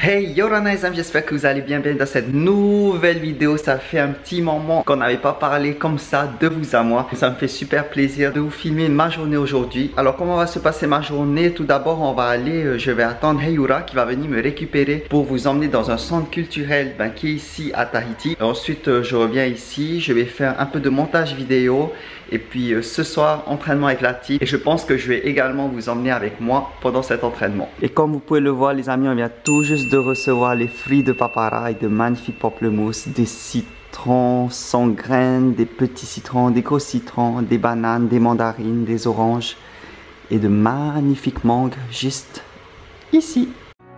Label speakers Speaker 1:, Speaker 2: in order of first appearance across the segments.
Speaker 1: Hey Yorana les amis, j'espère que vous allez bien dans cette nouvelle vidéo. Ça fait un petit moment qu'on n'avait pas parlé comme ça de vous à moi. Ça me fait super plaisir de vous filmer ma journée aujourd'hui. Alors comment va se passer ma journée? Tout d'abord on va aller, je vais attendre Heyura qui va venir me récupérer pour vous emmener dans un centre culturel qui est ici à Tahiti. Ensuite je reviens ici, je vais faire un peu de montage vidéo. Et puis ce soir, entraînement avec la team. Et je pense que je vais également vous emmener avec moi pendant cet entraînement. Et comme vous pouvez le voir les amis, on vient tout juste de recevoir les fruits de papara et de magnifiques pamplemousses, des citrons sans graines, des petits citrons, des gros citrons, des bananes, des mandarines, des oranges et de magnifiques mangues juste ici.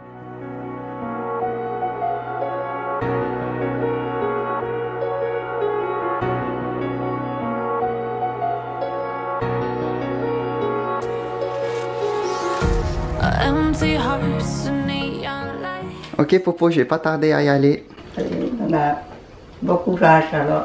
Speaker 1: Ok Popo, je vais pas tarder à y aller.
Speaker 2: Bon courage alors.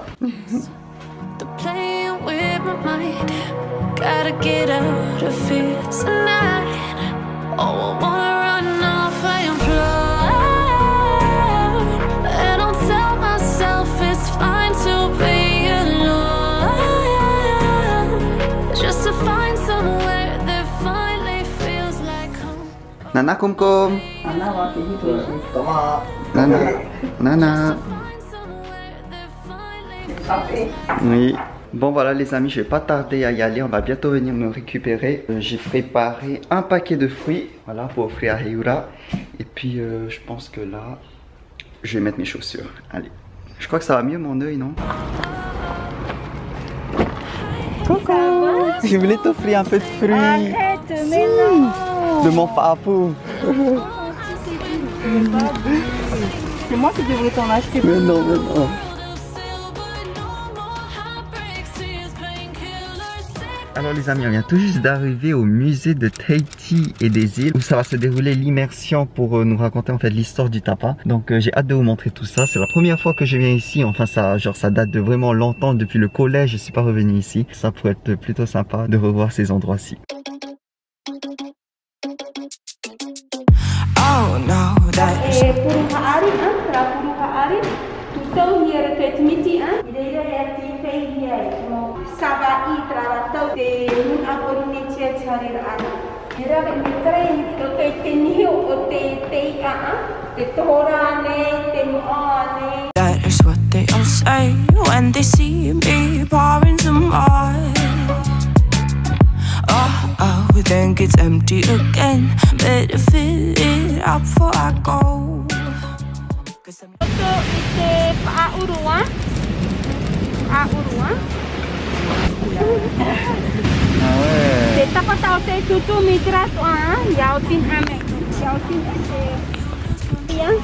Speaker 1: Nana Kumkum. Nana. Nana. Oui. Bon voilà les amis, je vais pas tarder à y aller. On va bientôt venir me récupérer. J'ai préparé un paquet de fruits. Voilà, pour offrir à Heyura. Et puis je pense que là, je vais mettre mes chaussures. Allez. Je crois que ça va mieux mon œil, non? Coucou. Je voulais t'offrir un peu de fruits.
Speaker 2: Arrête, mais non.
Speaker 1: De mon papou.
Speaker 2: C'est moi qui devrais t'en acheter.
Speaker 1: Mais non, mais non. Alors les amis, on vient tout juste d'arriver au musée de Tahiti et des îles où ça va se dérouler l'immersion pour nous raconter en fait l'histoire du tapa. Donc j'ai hâte de vous montrer tout ça. C'est la première fois que je viens ici. Enfin ça date de vraiment longtemps. Depuis le collège, je suis pas revenu ici. Ça pourrait être plutôt sympa de revoir ces endroits-ci.
Speaker 3: That is what they all say when they see me pouring some oil. Oh, then gets empty again. Better fill it up before I go.
Speaker 2: Ito paaurua. Paaurua. Kita ko tahu saya tutu mitra tu yautin ame. Yautin ase. Yang.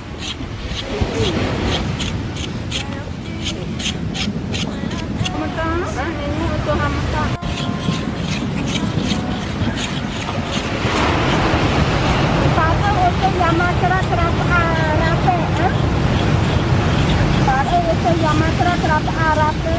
Speaker 2: Hamata, ini untuk hamata. Pada untuk Yamatra terap arape, Pada untuk Yamatra terap arape.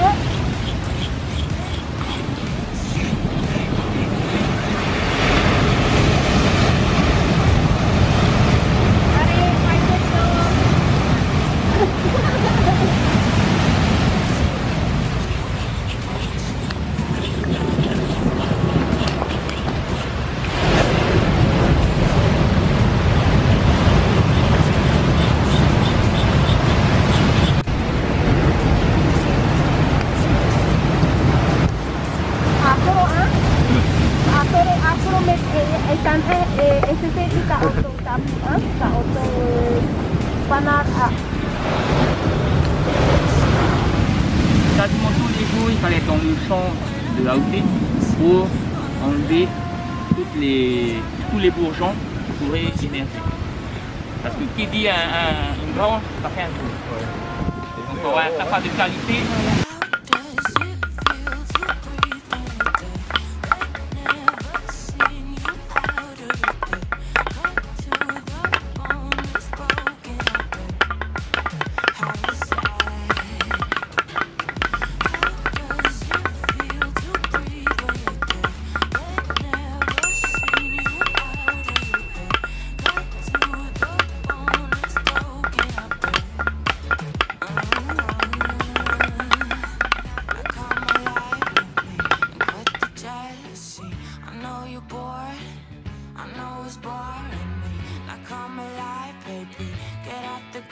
Speaker 4: Quasiment tous les jours, il fallait être dans le champ de Haute pour enlever tous les bourgeons qui pourraient émerger. Parce que qui dit une branche, ça fait un trou. Donc pour avoir un tapas de qualité.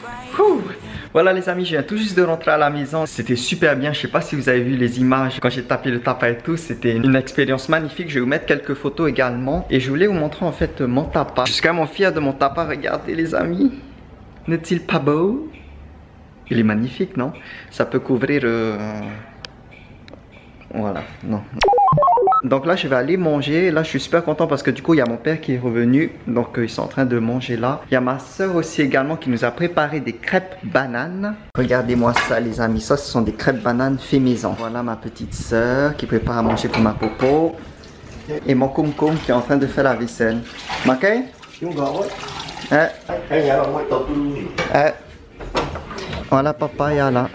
Speaker 3: break.
Speaker 1: Voilà les amis, je viens tout juste de rentrer à la maison. C'était super bien, je sais pas si vous avez vu les images quand j'ai tapé le tapa et tout. C'était une expérience magnifique. Je vais vous mettre quelques photos également. Et je voulais vous montrer en fait mon tapa. Je suis vraiment fier de mon tapa, regardez les amis. N'est-il pas beau? Il est magnifique, non? Ça peut couvrir... Voilà, non. Donc là je vais aller manger. Là je suis super content parce que du coup il y a mon père qui est revenu. Donc ils sont en train de manger là. Il y a ma soeur aussi également qui nous a préparé des crêpes bananes. Regardez-moi ça les amis. Ça ce sont des crêpes bananes fait maison. Voilà ma petite soeur qui prépare à manger pour ma popo. Et mon koum-koum qui est en train de faire la vaisselle. Makai? Voilà papaya là.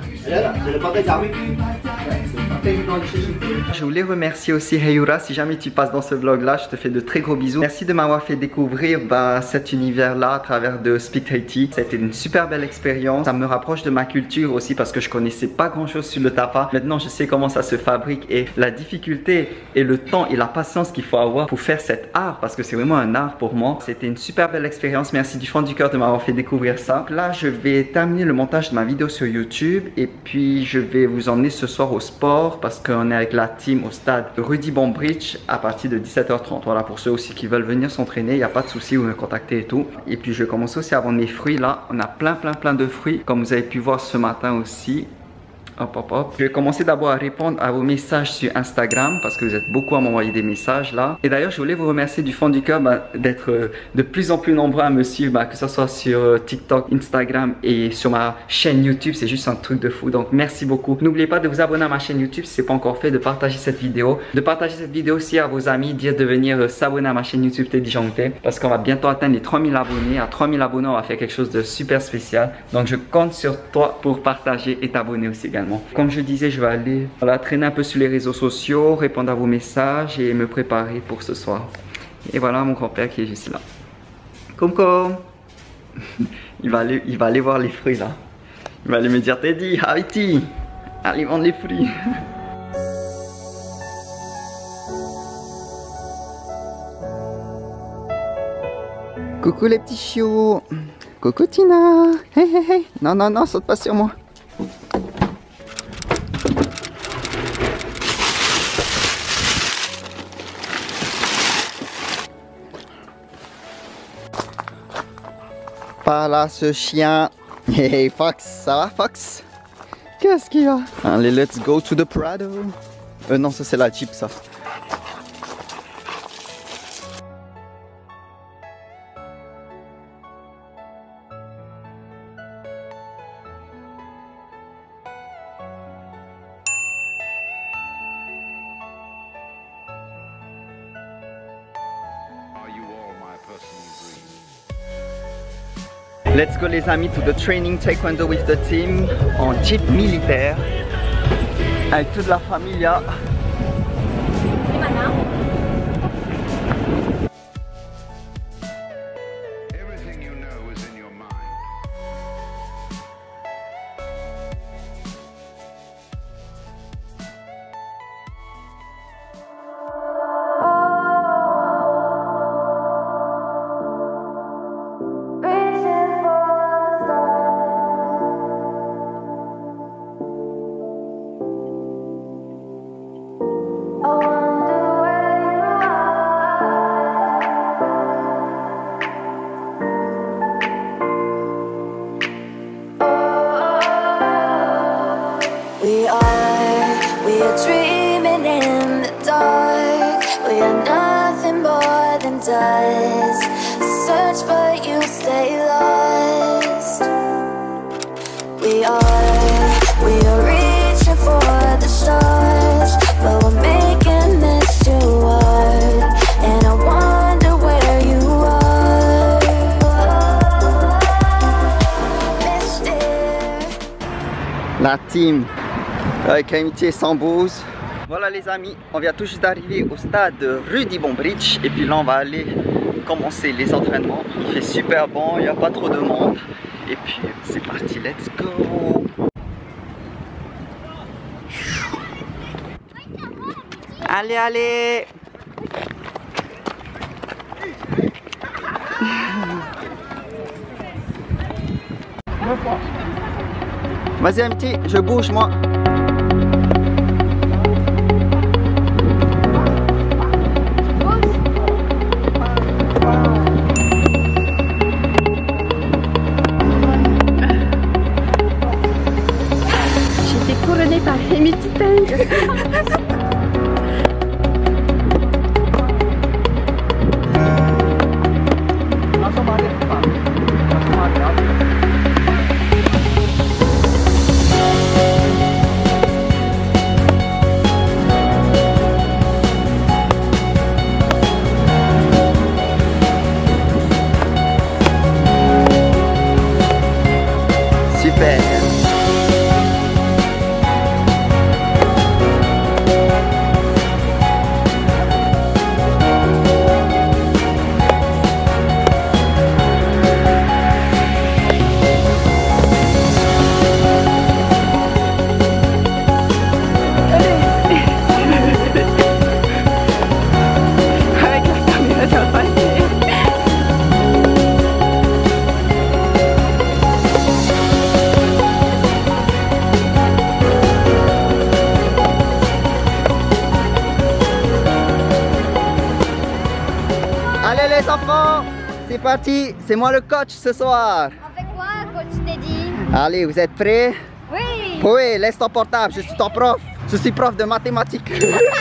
Speaker 1: Je voulais remercier aussi Heyura, si jamais tu passes dans ce vlog là, je te fais de très gros bisous. Merci de m'avoir fait découvrir cet univers là à travers de Speak Tahiti. Ça a été une super belle expérience, ça me rapproche de ma culture aussi parce que je connaissais pas grand chose sur le tapa. Maintenant je sais comment ça se fabrique et la difficulté et le temps et la patience qu'il faut avoir pour faire cet art parce que c'est vraiment un art pour moi. C'était une super belle expérience, merci du fond du cœur de m'avoir fait découvrir ça. Là je vais terminer le montage de ma vidéo sur YouTube et puis je vais vous emmener ce soir au sport parce qu'on est avec la team au stade Rudy Bombridge à partir de 17h30. Voilà, pour ceux aussi qui veulent venir s'entraîner, il n'y a pas de souci, vous me contactez et tout. Et puis je vais commencer aussi à vendre mes fruits là. On a plein de fruits comme vous avez pu voir ce matin aussi. Hop, hop, hop. Je vais commencer d'abord à répondre à vos messages sur Instagram parce que vous êtes beaucoup à m'envoyer des messages là. Et d'ailleurs, je voulais vous remercier du fond du cœur d'être de plus en plus nombreux à me suivre, que ce soit sur TikTok, Instagram et sur ma chaîne YouTube. C'est juste un truc de fou. Donc, merci beaucoup. N'oubliez pas de vous abonner à ma chaîne YouTube si ce n'est pas encore fait, de partager cette vidéo. De partager cette vidéo aussi à vos amis, dire de venir s'abonner à ma chaîne YouTube Teddy Jonté parce qu'on va bientôt atteindre les 3000 abonnés. À 3000 abonnés, on va faire quelque chose de super spécial. Donc, je compte sur toi pour partager et t'abonner aussi également. Comme je disais, je vais aller traîner un peu sur les réseaux sociaux, répondre à vos messages et me préparer pour ce soir. Et voilà mon grand-père qui est juste là. Koum-koum. il va aller voir les fruits là. Il va aller me dire Teddy, Haïti, allez vendre les fruits. Coucou les petits chiots. Coucou Tina. Hey hey hey. Non non non, saute pas sur moi. Par là ce chien. Hey Fox, ça va Fox? Qu'est-ce qu'il y a? Allez, let's go to the Prado. Non, ça c'est la Jeep ça. Let's go les amis to the training taekwondo with the team en jeep militaire avec toute la familia.
Speaker 3: We are dreaming in the dark. We are nothing more than dust. Search but you stay lost. We are reaching for the stars, but we're making this too hard. And I wonder where you are, Mister.
Speaker 1: La team avec Amitié Sambose. Voilà les amis, on vient tout juste d'arriver au stade Rudy Bombridge. Et puis là on va aller commencer les entraînements. Il fait super bon, il n'y a pas trop de monde. Et puis c'est parti, let's go. Allez, allez.
Speaker 4: veux pas.
Speaker 1: Vas-y Amity, je bouge moi.
Speaker 2: J'ai été couronnée par Amity Tank.
Speaker 1: Super.
Speaker 2: Avec la caméra ça va passer.
Speaker 1: Allez les enfants, c'est parti, c'est moi le coach ce soir.
Speaker 3: On fait quoi, coach Teddy?
Speaker 1: Allez, vous êtes prêts?
Speaker 3: Oui.
Speaker 1: Oui, laisse ton portable, je suis ton prof. Je suis prof de mathématiques.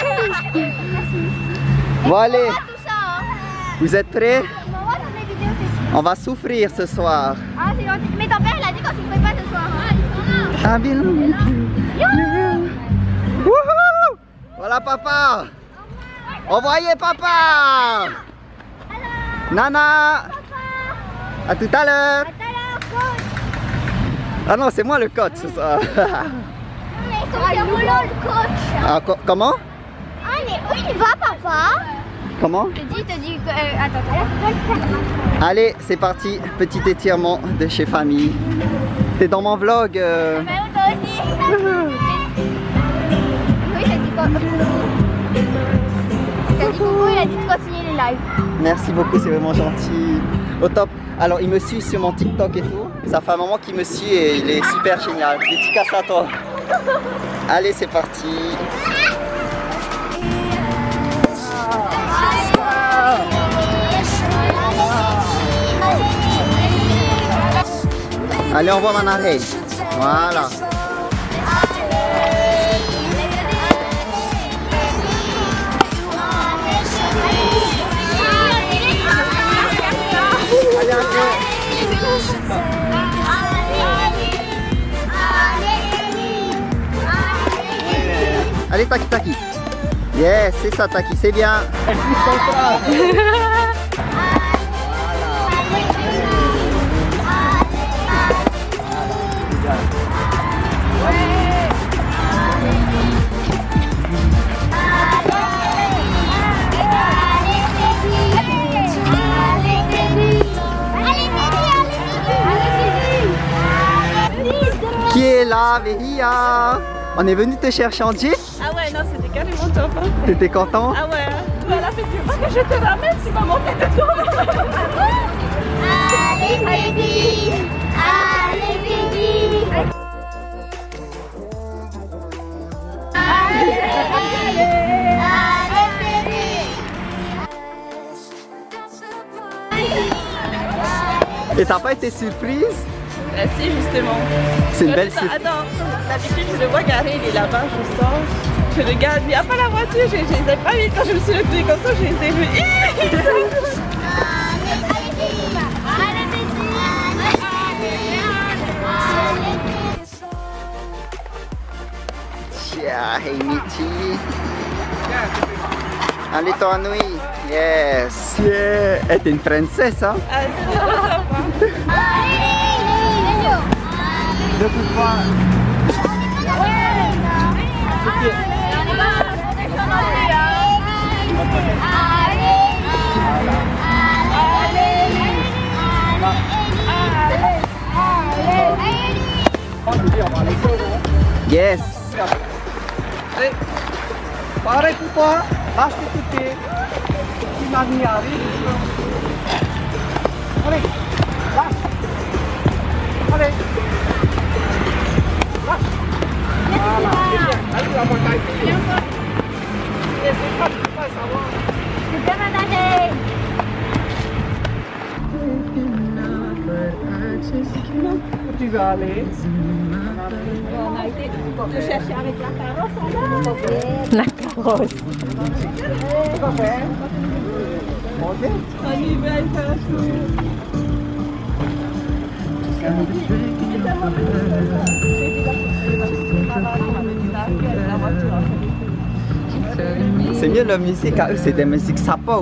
Speaker 1: Bon allez,
Speaker 3: Tout ça, hein.
Speaker 1: vous êtes prêts?
Speaker 3: On va voir dans les vidéos, Teddy.
Speaker 1: On va souffrir ce soir.
Speaker 3: Ah, c'est gentil. Mais ton père, il a dit qu'on ne souffrait pas ce soir. Ah, ils sont là.
Speaker 1: Ah bien. Wouhou! Voilà papa. Envoyez papa. Nana. À tout à l'heure.
Speaker 3: À tout à l'heure, coach.
Speaker 1: Ah non, c'est moi le coach ce soir.
Speaker 3: Mais c'est mollo, le coach.
Speaker 1: Ah, comment?
Speaker 3: Allez, où il va, papa?
Speaker 1: Comment?
Speaker 3: Te dis que... attends.
Speaker 1: Allez, c'est parti. Petit étirement de chez Famille. T'es dans mon vlog.
Speaker 3: Mais où toi aussi? Oui, t'as dit quoi? T'as dit coucou, il a dit de continuer les lives.
Speaker 1: Merci beaucoup, c'est vraiment gentil. Au top. Alors, il me suit sur mon TikTok et tout. Ça fait un moment qu'il me suit et il est super génial. Dédicace à toi. Allez, c'est parti. Allez, on voit mon arrêt. Voilà. Allez, allez, Taki Taki. Yes, c'est ça Taki, c'est bien. Qui est là, Veria? On est venu te chercher en jeep.
Speaker 2: Ah ouais, non, c'était carrément top. Hein.
Speaker 1: T'étais content?
Speaker 2: Ah ouais, elle a fait du mal que je te ramène, tu vas monter dedans.
Speaker 3: Allez, baby. Allez, baby. Allez,
Speaker 1: Et t'as pas été surprise?
Speaker 2: Bah si, justement.
Speaker 1: C'est une belle surprise.
Speaker 2: Attends, d'habitude je le vois garé, il est là-bas, je sors. Je regarde, il n'y a pas la voiture, je les ai pas mis quand je me suis retrouvée comme ça, je les ai vus.
Speaker 1: Tiens, hey Mitty. Allez, toi, nuit. Yes. Yeah. Elle est une princesse, hein?
Speaker 2: Ah, c'est trop sympa.
Speaker 1: De toute façon. Yes.
Speaker 5: Hey, pare tout pas, lâche tes pieds. Tu m'as mis à rire. Allez, lâche. Allez. Tu veux aller?
Speaker 2: On a été te chercher avec la carrosse.
Speaker 6: La carrosse.
Speaker 5: C'est pas fait? Manger?
Speaker 2: On y va faire un tour.
Speaker 1: C'est mieux la musique à eux, c'est des musiques sympas.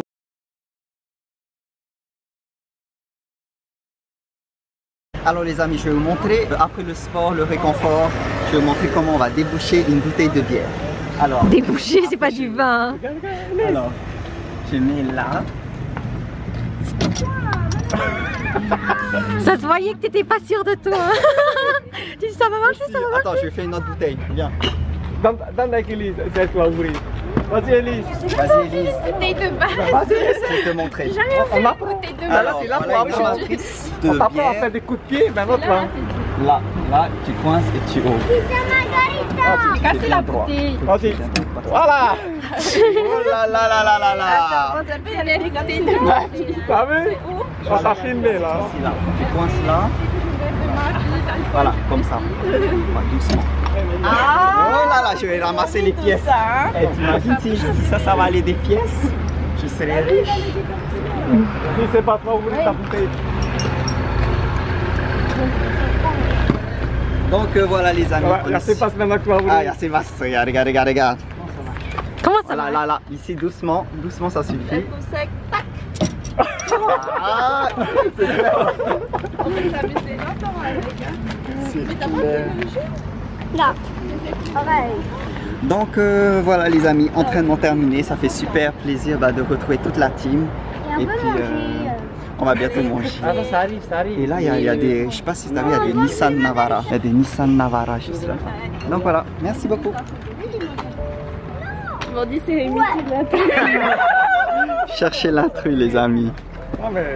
Speaker 1: Alors les amis, je vais vous montrer, après le sport, le réconfort, je vais vous montrer comment on va déboucher une bouteille de bière. Alors,
Speaker 6: Débouché, c'est pas du vin. Hein.
Speaker 1: alors je mets là.
Speaker 6: Ça se voyait que t'étais pas sûr de toi. Tu dis ça va marcher, ça va marcher.
Speaker 1: Attends, je fais une autre bouteille, viens.
Speaker 5: Donne avec Elise, c'est toi ouvrir. Vas-y Elise.
Speaker 1: Vas-y Elise,
Speaker 2: Bouteille de base.
Speaker 5: Vas-y.
Speaker 1: je vais te montrer.
Speaker 5: On apprend.
Speaker 2: Bouteille de
Speaker 5: Ah,
Speaker 2: base.
Speaker 5: là, c'est là pour
Speaker 1: voilà une
Speaker 5: apprendre.
Speaker 1: matrice
Speaker 5: On
Speaker 1: de
Speaker 5: t'apprend à
Speaker 1: bière.
Speaker 5: faire des coups de pied, mais l'autre là.
Speaker 1: Là, tu coinces et tu ouvres.
Speaker 5: Vas-y,
Speaker 2: Casser la
Speaker 1: droit.
Speaker 2: bouteille.
Speaker 5: Vas-y. Voilà.
Speaker 1: Oh là là là là là là.
Speaker 2: On s'appelle les bouteilles de base.
Speaker 5: T'as vu? On t'a filmé là.
Speaker 1: Ici, là. Tu coinces là. Voilà, comme ça. Ouais, doucement. Oh là là, je vais ramasser les pièces. Eh, t'imagines si je dis ça, ça va aller des pièces? Je serais riche.
Speaker 5: Si c'est pas toi ouvrir ta bouteille.
Speaker 1: Donc voilà les amis.
Speaker 5: Ouais, là, c'est pas maintenant que tu vas ouvrir.
Speaker 1: Ah, il y a ces vastes, regarde, regarde, regarde, regarde.
Speaker 6: Comment ça
Speaker 1: Voilà,
Speaker 6: va?
Speaker 1: là, ici doucement, doucement ça suffit.
Speaker 2: Sec, tac.
Speaker 1: Ah, c'est clair.
Speaker 2: On peut s'amuser longtemps avec.
Speaker 1: C'est clair.
Speaker 2: Là. Pareil.
Speaker 1: Donc voilà les amis, entraînement terminé, ça fait super plaisir de retrouver toute la team. Et puis on va bientôt manger.
Speaker 5: Ah non, ça arrive, ça arrive.
Speaker 1: Et là il y a des, je sais pas si tu as vu, il y a des Nissan Navara. Il y a des Nissan Navara juste là. Donc voilà, merci beaucoup.
Speaker 2: Ils m'ont dit c'est inutile là.
Speaker 1: Cherchez l'intrus les amis.
Speaker 5: Ah mais...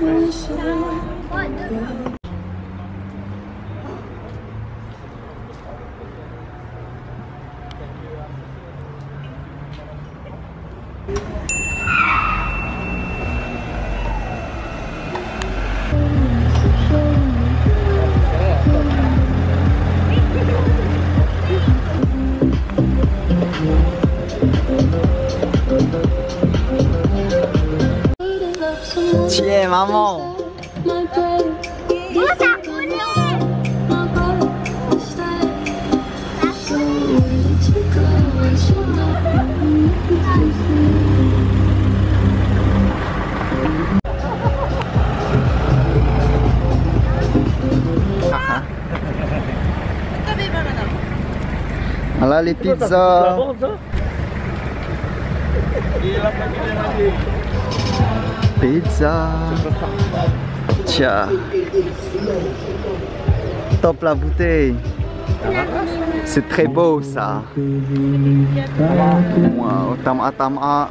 Speaker 1: Tiens maman. Voilà les pizzas. Pizza. Tiens. Top la bouteille. C'est très beau ça. Wow, tama.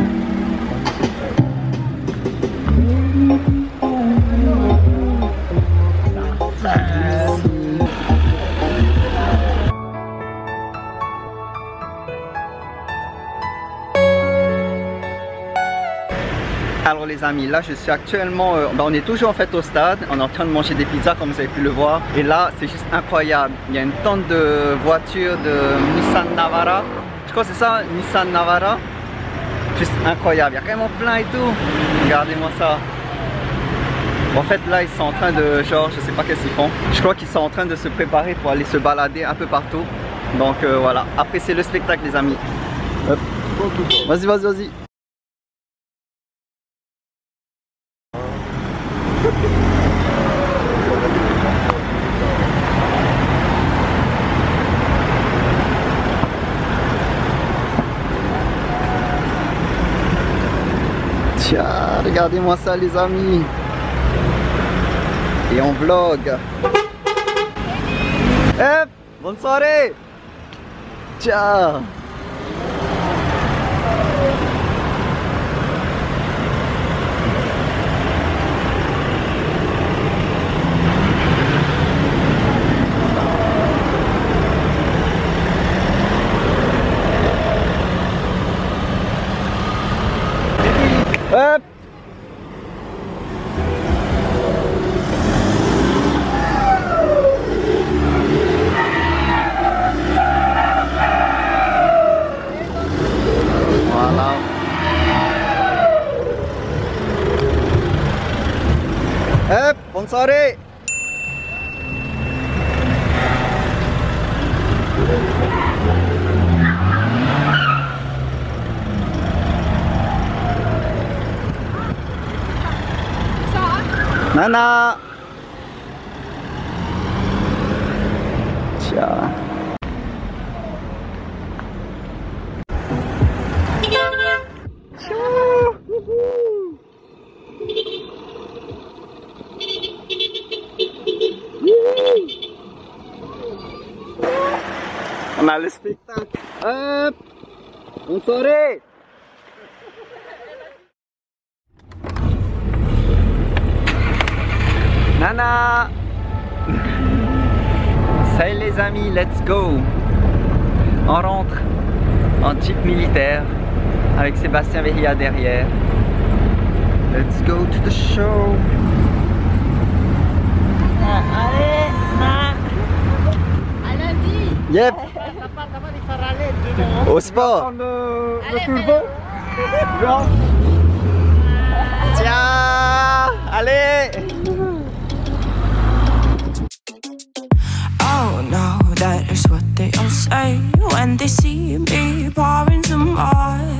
Speaker 1: Alors les amis, là je suis actuellement, on est toujours en fait au stade, on est en train de manger des pizzas comme vous avez pu le voir. Et là c'est juste incroyable, il y a une tonne de voitures de Nissan Navara. Je crois que c'est ça, Nissan Navara. Juste incroyable, il y a carrément plein et tout. Regardez-moi ça. En fait là ils sont en train de, genre je sais pas qu'est-ce qu'ils font. Je crois qu'ils sont en train de se préparer pour aller se balader un peu partout. Donc voilà, appréciez le spectacle les amis. Hop. Vas-y. Tiens, regardez-moi ça les amis. Et on vlog. Hop, bonne soirée. Ciao. Hop. Nana. Ciao. On a le spectacle. Hop. Bonne soirée. Nana. Salut les amis, let's go. On rentre en jeep militaire avec Sébastien Vehia derrière. Let's go to the show.
Speaker 2: Allez, à lundi.
Speaker 1: Yep. Au sport.
Speaker 5: Le turbo.
Speaker 1: Tiens, allez.
Speaker 7: Oh no, that is what they all say when they see me pouring some oil.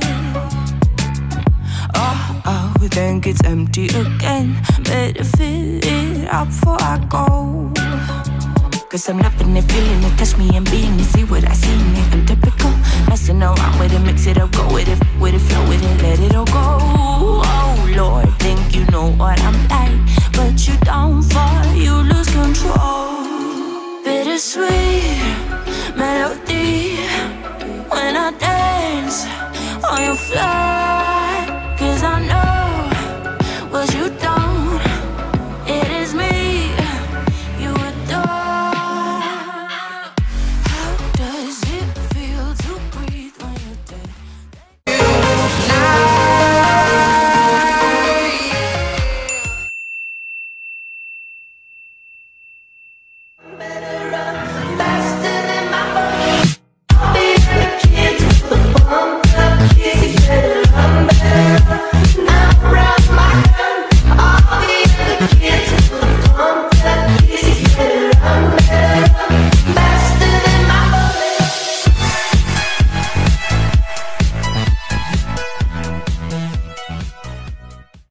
Speaker 7: Oh, think it's empty again. Better fill it up before I go. Cause I'm loving it, feeling it, touch me and being it. See what I see in it, I'm typical. Messing around with it, mix it up, go with it, flow with it, let it all go. Oh Lord, think you know what I'm like, but you don't fall, you lose